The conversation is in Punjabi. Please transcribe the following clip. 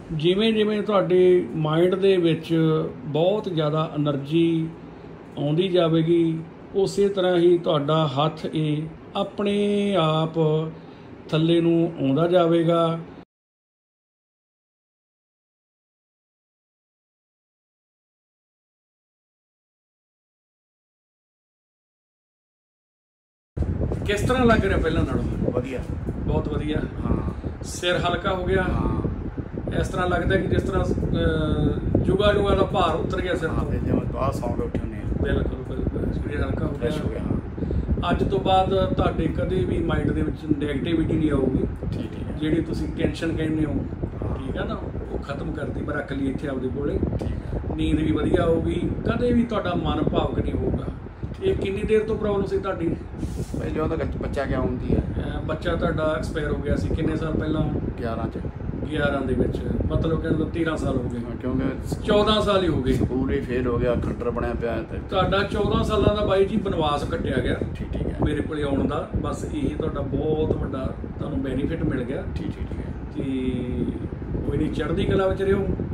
ਜਿਵੇਂ ਜਿਵੇਂ ਤੁਹਾਡੇ ਮਾइंड ਦੇ ਵਿੱਚ ਬਹੁਤ ਜ਼ਿਆਦਾ એનર્ਜੀ ਆਉਂਦੀ ਜਾਵੇਗੀ ਉਸੇ ਤਰ੍ਹਾਂ ਹੀ ਤੁਹਾਡਾ ਹੱਥ ਇਹ ਆਪਣੇ ਆਪ ਥੱਲੇ ਨੂੰ ਆਉਂਦਾ ਜਾਵੇਗਾ। किस तरह लग रहा पहला नालों? वधिया, बहुत वधिया। हाँ। सिर हल्का हो गया? हाँ। इस तरह लगता है कि जिस तरह जुगा जुगा का भार उतर गया सिर हाँ, तो। जिवें बाहर सौ के उठे ने। बिल्कुल बिल्कुल, शरीर हल्का हो फ्रैश हो गया। गया। ਅੱਜ ਤੋਂ ਬਾਅਦ ਤੁਹਾਡੇ ਕਦੇ ਵੀ ਮਾਈਂਡ ਦੇ ਵਿੱਚ ਨੈਗੇਟਿਵਿਟੀ ਨਹੀਂ ਆਊਗੀ। ठीक है। ਜਿਹੜੀ ਤੁਸੀਂ ਟੈਨਸ਼ਨ ਕਹਿੰਦੇ ਹੋ, ਹਾਂ। ਠੀਕ ਹੈ ਨਾ, ਉਹ ਖਤਮ ਕਰਤੀ ਮੈਂ ਰੱਖ ਲਈ ਇੱਥੇ ਆਪਦੇ ਕੋਲੇ। ठीक है। ਨੀਂਦ ਵੀ ਵਧੀਆ ਆਊਗੀ, ਕਦੇ ਵੀ ਤੁਹਾਡਾ ਮਨ ਭਾਵਕ ਨਹੀਂ ਹੋਊਗਾ। ਇਹ ਕਿੰਨੀ ਦੇਰ ਤੋਂ ਪ੍ਰੋਬਲਮ ਸੀ ਤੁਹਾਡੀ? पहले ਉਹਦਾ ਬੱਚਾ क्या ਹੁੰਦੀ ਹੈ? ਬੱਚਾ ਤੁਹਾਡਾ ਐਕਸਪਾਇਰ ਹੋ ਗਿਆ ਸੀ ਕਿੰਨੇ ਸਾਲ ਪਹਿਲਾਂ? 11 ਚ। 11 ਦੇ ਵਿੱਚ, ਮਤਲਬ ਕਹਿੰਦਾ 13 ਸਾਲ ਹੋ ਗਏ। ਕਿਉਂਕਿ 14 ਸਾਲ ਹੀ ਹੋ ਗਏ। ਸਕੂਲ ਹੀ ਫੇਲ ਹੋ ਗਿਆ, ਖੰਡਰ ਬਣਿਆ ਪਿਆ ਤੇ ਤੁਹਾਡਾ 14 ਸਾਲਾਂ ਦਾ ਬਾਈ ਜੀ ਬਨਵਾਸ ਕੱਟਿਆ ਗਿਆ ਠੀਕ ਹੈ। ਮੇਰੇ ਕੋਲੇ ਆਉਣ ਦਾ। ਬਸ ਇਹ ਤੁਹਾਡਾ ਬਹੁਤ ਵੱਡਾ ਤੁਹਾਨੂੰ ਬੈਨੀਫਿਟ ਮਿਲ ਗਿਆ। ਠੀਕ ਹੈ। ਤੇ ਕੋਈ ਨਹੀਂ, ਚੜ੍ਹਦੀ ਕਲਾ ਵਿੱਚ ਰਹੋ।